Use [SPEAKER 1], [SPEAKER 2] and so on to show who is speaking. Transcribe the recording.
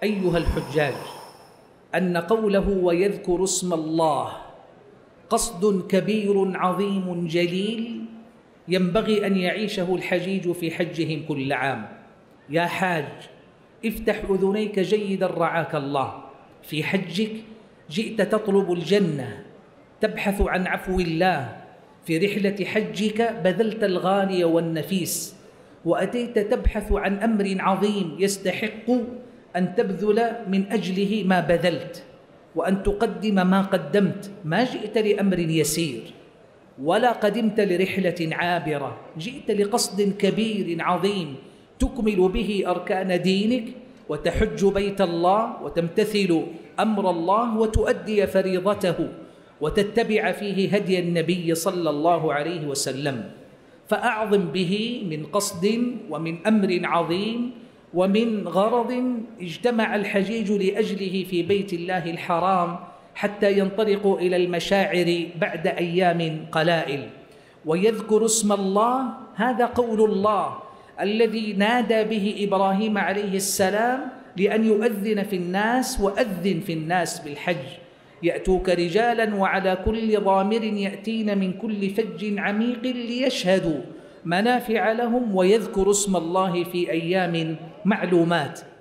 [SPEAKER 1] أيها الحجاج، أن قوله ويذكر اسم الله قصد كبير عظيم جليل ينبغي أن يعيشه الحجيج في حجهم كل عام. يا حاج، افتح أذنيك جيدا رعاك الله. في حجك جئت تطلب الجنة، تبحث عن عفو الله. في رحلة حجك بذلت الغالي والنفيس، وأتيت تبحث عن أمر عظيم يستحق أن تبذل من أجله ما بذلت وأن تقدم ما قدمت. ما جئت لأمر يسير ولا قدمت لرحلة عابرة، جئت لقصد كبير عظيم تكمل به أركان دينك وتحج بيت الله وتمتثل أمر الله وتؤدي فريضته وتتبع فيه هدي النبي صلى الله عليه وسلم. فأعظم به من قصد ومن أمر عظيم ومن غرض اجتمع الحجيج لأجله في بيت الله الحرام حتى ينطلقوا إلى المشاعر بعد أيام قلائل. ويذكر اسم الله، هذا قول الله الذي نادى به إبراهيم عليه السلام لأن يؤذن في الناس، وأذن في الناس بالحج يأتوك رجالا وعلى كل ضامر يأتين من كل فج عميق ليشهدوا منافع لهم ويذكر اسم الله في أيام معلومات.